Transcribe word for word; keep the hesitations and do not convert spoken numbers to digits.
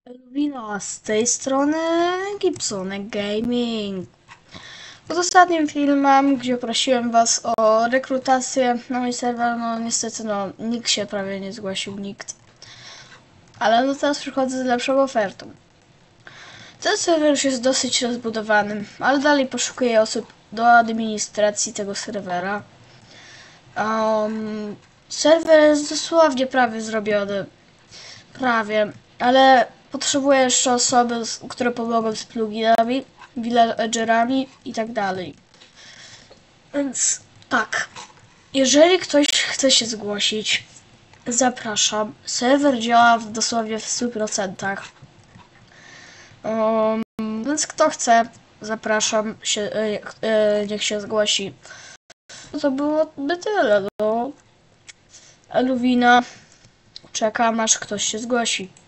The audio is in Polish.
Elwina, z tej strony Gibsonek Gaming. Pod ostatnim filmem, gdzie prosiłem was o rekrutację na mój serwer, no niestety no nikt się prawie nie zgłosił, nikt. Ale no teraz przychodzę z lepszą ofertą. Ten serwer już jest dosyć rozbudowany, ale dalej poszukuję osób do administracji tego serwera. Um, serwer jest dosłownie prawie zrobiony. Prawie, ale potrzebuję jeszcze osoby, które pomogą z pluginami, villagerami i tak dalej. Więc tak, jeżeli ktoś chce się zgłosić, zapraszam. Serwer działa w, dosłownie w stu procentach. Um, więc kto chce, zapraszam, się, e, e, niech się zgłosi. To byłoby tyle, no. Eluwina, czekam aż ktoś się zgłosi.